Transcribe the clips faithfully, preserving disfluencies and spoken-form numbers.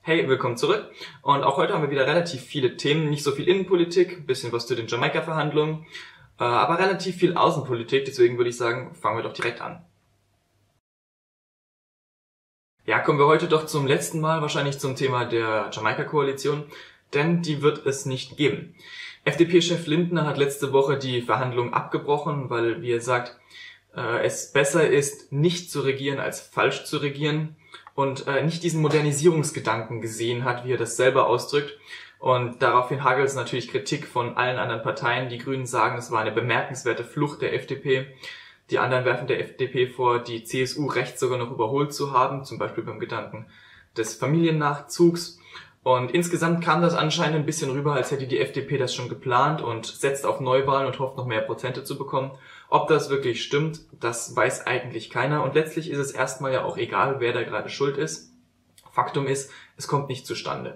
Hey, willkommen zurück. Und auch heute haben wir wieder relativ viele Themen, nicht so viel Innenpolitik, ein bisschen was zu den Jamaika-Verhandlungen, äh, aber relativ viel Außenpolitik, deswegen würde ich sagen, fangen wir doch direkt an. Ja, kommen wir heute doch zum letzten Mal wahrscheinlich zum Thema der Jamaika-Koalition, denn die wird es nicht geben. F D P-Chef Lindner hat letzte Woche die Verhandlungen abgebrochen, weil, wie er sagt, äh, es besser ist, nicht zu regieren, als falsch zu regieren und äh, nicht diesen Modernisierungsgedanken gesehen hat, wie er das selber ausdrückt. Und daraufhin hagelt es natürlich Kritik von allen anderen Parteien. Die Grünen sagen, es war eine bemerkenswerte Flucht der F D P. Die anderen werfen der F D P vor, die C S U rechts sogar noch überholt zu haben, zum Beispiel beim Gedanken des Familiennachzugs. Und insgesamt kam das anscheinend ein bisschen rüber, als hätte die F D P das schon geplant und setzt auf Neuwahlen und hofft, noch mehr Prozente zu bekommen. Ob das wirklich stimmt, das weiß eigentlich keiner. Und letztlich ist es erstmal ja auch egal, wer da gerade schuld ist. Faktum ist, es kommt nicht zustande.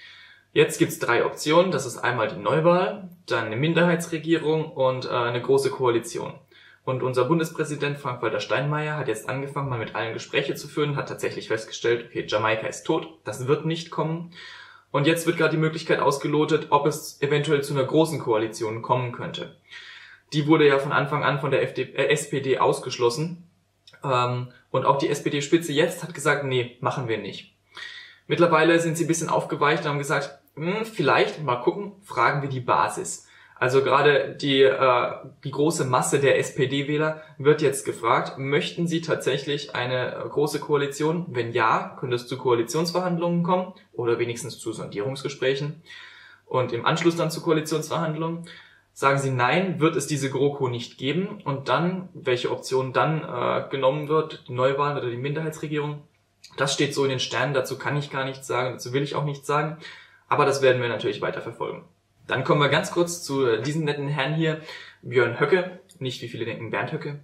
Jetzt gibt's drei Optionen. Das ist einmal die Neuwahl, dann eine Minderheitsregierung und äh, eine große Koalition. Und unser Bundespräsident Frank-Walter Steinmeier hat jetzt angefangen, mal mit allen Gespräche zu führen, hat tatsächlich festgestellt, okay, Jamaika ist tot, das wird nicht kommen. Und jetzt wird gerade die Möglichkeit ausgelotet, ob es eventuell zu einer großen Koalition kommen könnte. Die wurde ja von Anfang an von der F D äh, S P D ausgeschlossen. Ähm, und auch die S P D-Spitze jetzt hat gesagt, nee, machen wir nicht. Mittlerweile sind sie ein bisschen aufgeweicht und haben gesagt, hm, vielleicht, mal gucken, fragen wir die Basis. Also gerade die äh, die große Masse der S P D-Wähler wird jetzt gefragt, möchten sie tatsächlich eine äh, große Koalition? Wenn ja, könnte es zu Koalitionsverhandlungen kommen oder wenigstens zu Sondierungsgesprächen und im Anschluss dann zu Koalitionsverhandlungen. Sagen sie nein, wird es diese GroKo nicht geben und dann, welche Option dann äh, genommen wird, die Neuwahlen oder die Minderheitsregierung, das steht so in den Sternen, dazu kann ich gar nichts sagen, dazu will ich auch nichts sagen, aber das werden wir natürlich weiter verfolgen. Dann kommen wir ganz kurz zu diesem netten Herrn hier, Björn Höcke, nicht wie viele denken Bernd Höcke.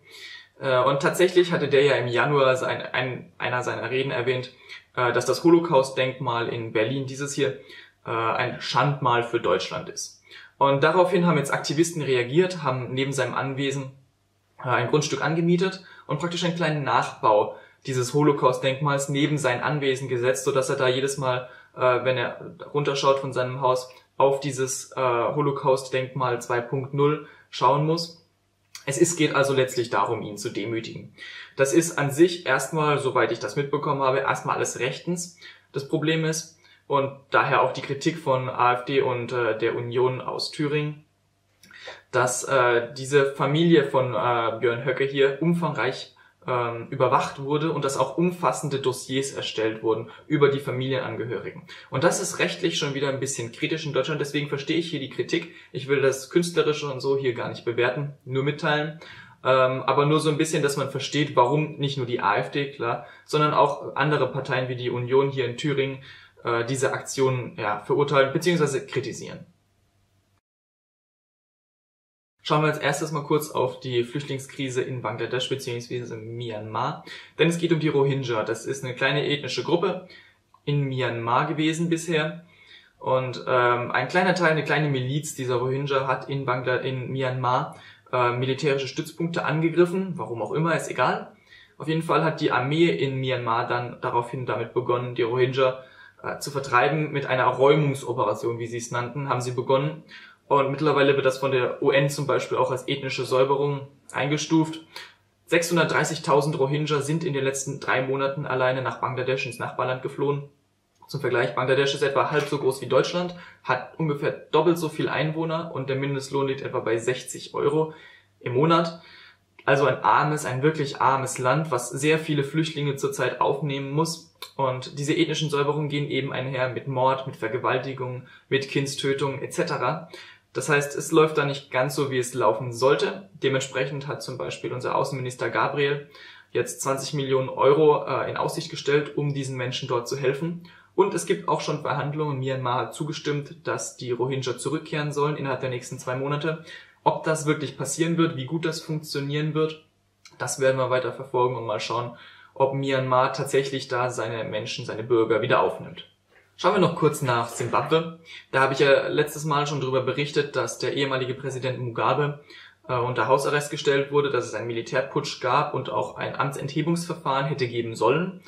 Und tatsächlich hatte der ja im Januar sein, ein, einer seiner Reden erwähnt, dass das Holocaust-Denkmal in Berlin, dieses hier, ein Schandmal für Deutschland ist. Und daraufhin haben jetzt Aktivisten reagiert, haben neben seinem Anwesen ein Grundstück angemietet und praktisch einen kleinen Nachbau dieses Holocaust-Denkmals neben sein Anwesen gesetzt, sodass er da jedes Mal, wenn er runterschaut von seinem Haus, auf dieses äh, Holocaust-Denkmal zwei Punkt null schauen muss. Es ist, geht also letztlich darum, ihn zu demütigen. Das ist an sich erstmal, soweit ich das mitbekommen habe, erstmal alles rechtens. Das Problem ist, und daher auch die Kritik von AfD und äh, der Union aus Thüringen, dass äh, diese Familie von äh, Björn Höcke hier umfangreich ähm, überwacht wurde und dass auch umfassende Dossiers erstellt wurden über die Familienangehörigen. Und das ist rechtlich schon wieder ein bisschen kritisch in Deutschland, deswegen verstehe ich hier die Kritik. Ich will das Künstlerische und so hier gar nicht bewerten, nur mitteilen. Ähm, aber nur so ein bisschen, dass man versteht, warum nicht nur die AfD, klar, sondern auch andere Parteien wie die Union hier in Thüringen äh, diese Aktionen ja, verurteilen bzw. kritisieren. Schauen wir als erstes mal kurz auf die Flüchtlingskrise in Bangladesch bzw. Myanmar, denn es geht um die Rohingya. Das ist eine kleine ethnische Gruppe in Myanmar gewesen bisher und ähm, ein kleiner Teil, eine kleine Miliz dieser Rohingya hat in, Bangla in Myanmar äh, militärische Stützpunkte angegriffen, warum auch immer, ist egal. Auf jeden Fall hat die Armee in Myanmar dann daraufhin damit begonnen, die Rohingya äh, zu vertreiben mit einer Räumungsoperation, wie sie es nannten, haben sie begonnen. Und mittlerweile wird das von der U N zum Beispiel auch als ethnische Säuberung eingestuft. sechshundertdreißigtausend Rohingya sind in den letzten drei Monaten alleine nach Bangladesch, ins Nachbarland geflohen. Zum Vergleich, Bangladesch ist etwa halb so groß wie Deutschland, hat ungefähr doppelt so viel Einwohner und der Mindestlohn liegt etwa bei sechzig Euro im Monat. Also ein armes, ein wirklich armes Land, was sehr viele Flüchtlinge zurzeit aufnehmen muss. Und diese ethnischen Säuberungen gehen eben einher mit Mord, mit Vergewaltigung, mit Kindstötung et cetera. Das heißt, es läuft da nicht ganz so, wie es laufen sollte. Dementsprechend hat zum Beispiel unser Außenminister Gabriel jetzt zwanzig Millionen Euro äh, in Aussicht gestellt, um diesen Menschen dort zu helfen. Und es gibt auch schon Verhandlungen. Myanmar hat zugestimmt, dass die Rohingya zurückkehren sollen innerhalb der nächsten zwei Monate. Ob das wirklich passieren wird, wie gut das funktionieren wird, das werden wir weiter verfolgen und mal schauen, ob Myanmar tatsächlich da seine Menschen, seine Bürger wieder aufnimmt. Schauen wir noch kurz nach Simbabwe. Da habe ich ja letztes Mal schon darüber berichtet, dass der ehemalige Präsident Mugabe äh, unter Hausarrest gestellt wurde, dass es einen Militärputsch gab und auch ein Amtsenthebungsverfahren hätte geben sollen.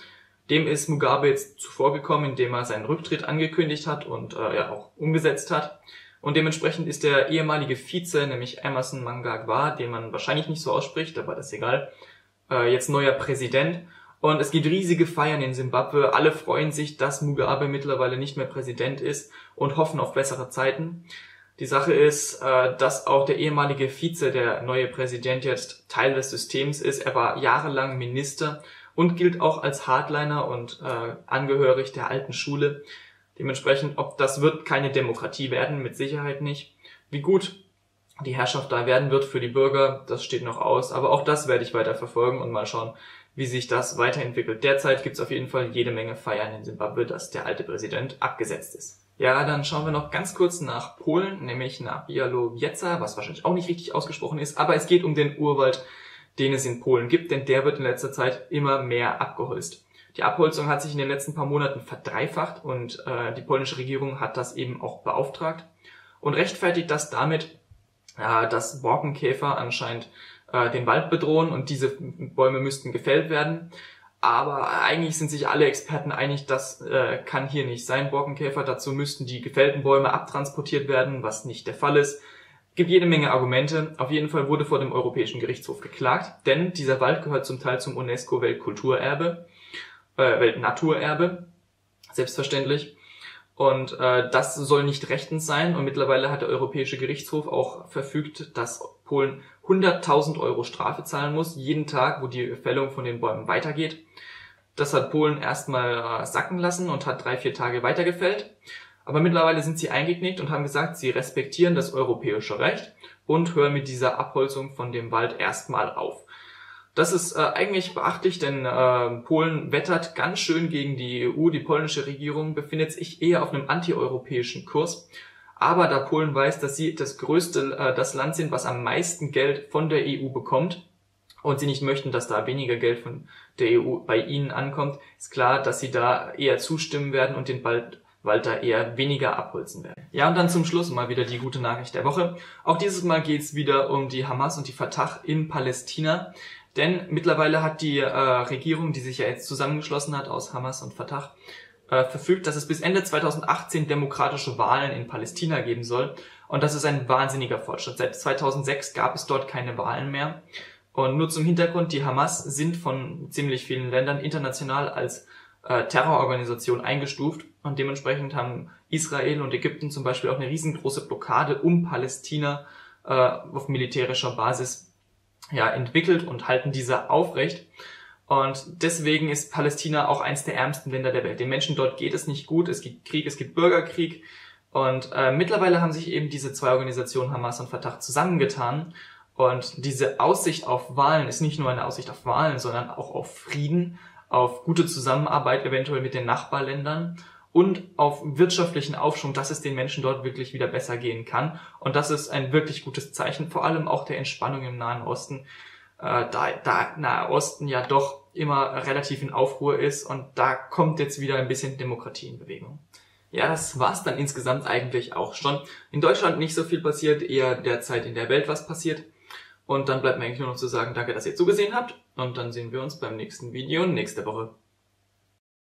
Dem ist Mugabe jetzt zuvorgekommen, indem er seinen Rücktritt angekündigt hat und äh, ja auch umgesetzt hat. Und dementsprechend ist der ehemalige Vize, nämlich Emmerson Mnangagwa, den man wahrscheinlich nicht so ausspricht, aber das ist egal, äh, jetzt neuer Präsident. Und es gibt riesige Feiern in Simbabwe. Alle freuen sich, dass Mugabe mittlerweile nicht mehr Präsident ist und hoffen auf bessere Zeiten. Die Sache ist, äh, dass auch der ehemalige Vize, der neue Präsident, jetzt Teil des Systems ist. Er war jahrelang Minister und gilt auch als Hardliner und äh, angehörig der alten Schule. Dementsprechend, ob das wird keine Demokratie werden, mit Sicherheit nicht. Wie gut die Herrschaft da werden wird für die Bürger, das steht noch aus. Aber auch das werde ich weiter verfolgen und mal schauen, wie sich das weiterentwickelt. Derzeit gibt es auf jeden Fall jede Menge Feiern in Simbabwe, dass der alte Präsident abgesetzt ist. Ja, dann schauen wir noch ganz kurz nach Polen, nämlich nach Białowieża, was wahrscheinlich auch nicht richtig ausgesprochen ist, aber es geht um den Urwald, den es in Polen gibt, denn der wird in letzter Zeit immer mehr abgeholzt. Die Abholzung hat sich in den letzten paar Monaten verdreifacht und äh, die polnische Regierung hat das eben auch beauftragt und rechtfertigt das damit, äh, dass Borkenkäfer anscheinend äh, den Wald bedrohen und diese Bäume müssten gefällt werden. Aber eigentlich sind sich alle Experten einig, das äh, kann hier nicht sein, Borkenkäfer. Dazu müssten die gefällten Bäume abtransportiert werden, was nicht der Fall ist. Es gibt jede Menge Argumente. Auf jeden Fall wurde vor dem Europäischen Gerichtshof geklagt, denn dieser Wald gehört zum Teil zum UNESCO-Weltkulturerbe. Äh, Weltnaturerbe, selbstverständlich. Und äh, das soll nicht rechtens sein. Und mittlerweile hat der Europäische Gerichtshof auch verfügt, dass Polen hunderttausend Euro Strafe zahlen muss, jeden Tag, wo die Fällung von den Bäumen weitergeht. Das hat Polen erstmal äh, sacken lassen und hat drei, vier Tage weitergefällt. Aber mittlerweile sind sie eingeknickt und haben gesagt, sie respektieren das europäische Recht und hören mit dieser Abholzung von dem Wald erstmal auf. Das ist äh, eigentlich beachtlich, denn äh, Polen wettert ganz schön gegen die E U. Die polnische Regierung befindet sich eher auf einem antieuropäischen Kurs. Aber da Polen weiß, dass sie das größte, äh, das Land sind, was am meisten Geld von der E U bekommt und sie nicht möchten, dass da weniger Geld von der E U bei ihnen ankommt, ist klar, dass sie da eher zustimmen werden und den Wald, Wald da eher weniger abholzen werden. Ja, und dann zum Schluss mal wieder die gute Nachricht der Woche. Auch dieses Mal geht's wieder um die Hamas und die Fatah in Palästina. Denn mittlerweile hat die äh, Regierung, die sich ja jetzt zusammengeschlossen hat aus Hamas und Fatah, äh, verfügt, dass es bis Ende zweitausendachtzehn demokratische Wahlen in Palästina geben soll. Und das ist ein wahnsinniger Fortschritt. Seit zweitausendsechs gab es dort keine Wahlen mehr. Und nur zum Hintergrund, die Hamas sind von ziemlich vielen Ländern international als äh, Terrororganisation eingestuft. Und dementsprechend haben Israel und Ägypten zum Beispiel auch eine riesengroße Blockade um Palästina äh, auf militärischer Basis ja, entwickelt und halten diese aufrecht. Und deswegen ist Palästina auch eins der ärmsten Länder der Welt. Den Menschen dort geht es nicht gut, es gibt Krieg, es gibt Bürgerkrieg. Und äh, mittlerweile haben sich eben diese zwei Organisationen, Hamas und Fatah, zusammengetan. Und diese Aussicht auf Wahlen ist nicht nur eine Aussicht auf Wahlen, sondern auch auf Frieden, auf gute Zusammenarbeit eventuell mit den Nachbarländern und auf wirtschaftlichen Aufschwung, dass es den Menschen dort wirklich wieder besser gehen kann. Und das ist ein wirklich gutes Zeichen, vor allem auch der Entspannung im Nahen Osten, äh, da, da Nahe Osten ja doch immer relativ in Aufruhr ist und da kommt jetzt wieder ein bisschen Demokratie in Bewegung. Ja, das war's dann insgesamt eigentlich auch schon. In Deutschland nicht so viel passiert, eher derzeit in der Welt was passiert. Und dann bleibt mir eigentlich nur noch zu sagen, danke, dass ihr zugesehen habt und dann sehen wir uns beim nächsten Video nächste Woche.